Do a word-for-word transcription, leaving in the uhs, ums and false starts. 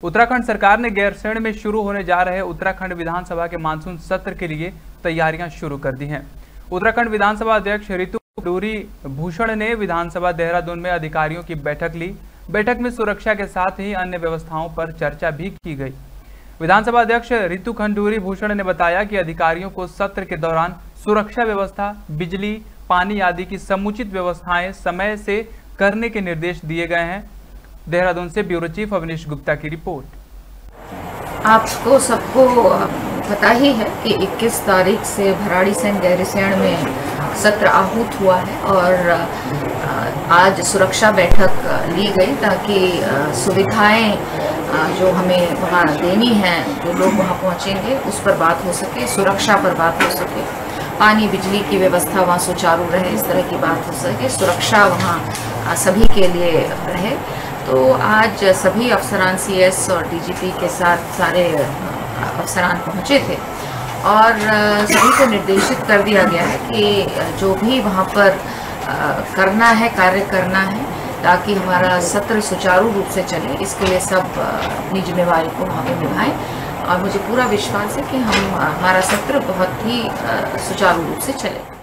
उत्तराखंड सरकार ने गैरसैंण में शुरू होने जा रहे उत्तराखंड विधानसभा के मानसून सत्र के लिए तैयारियां शुरू कर दी हैं। उत्तराखंड विधानसभा अध्यक्ष ऋतु खंडूरी भूषण ने विधानसभा देहरादून में अधिकारियों की बैठक ली। बैठक में सुरक्षा के साथ ही अन्य व्यवस्थाओं पर चर्चा भी की गई। विधानसभा अध्यक्ष ऋतु खंडूरी भूषण ने बताया कि अधिकारियों को सत्र के दौरान सुरक्षा व्यवस्था, बिजली, पानी आदि की समुचित व्यवस्थाएं समय से करने के निर्देश दिए गए हैं। देहरादून से ब्यूरो चीफ अवनीश गुप्ता की रिपोर्ट। आपको सबको पता ही है कि इक्कीस तारीख से भराड़ीसैंण गैरसैंण में सत्र आहूत हुआ है और आज सुरक्षा बैठक ली गई ताकि सुविधाएं जो हमें वहाँ देनी है, जो लोग वहाँ पहुँचेंगे उस पर बात हो सके, सुरक्षा पर बात हो सके, पानी बिजली की व्यवस्था वहाँ सुचारू रहे, इस तरह की बात हो सके, सुरक्षा वहाँ सभी के लिए रहे। तो आज सभी अफसरान सी एस और डी जी पी के साथ सारे अफसरान पहुँचे थे और सभी को निर्देशित कर दिया गया है कि जो भी वहाँ पर करना है, कार्य करना है ताकि हमारा सत्र सुचारू रूप से चले, इसके लिए सब अपनी जिम्मेवारी को वहाँ पर निभाएं और मुझे पूरा विश्वास है कि हम हमारा सत्र बहुत ही सुचारू रूप से चले।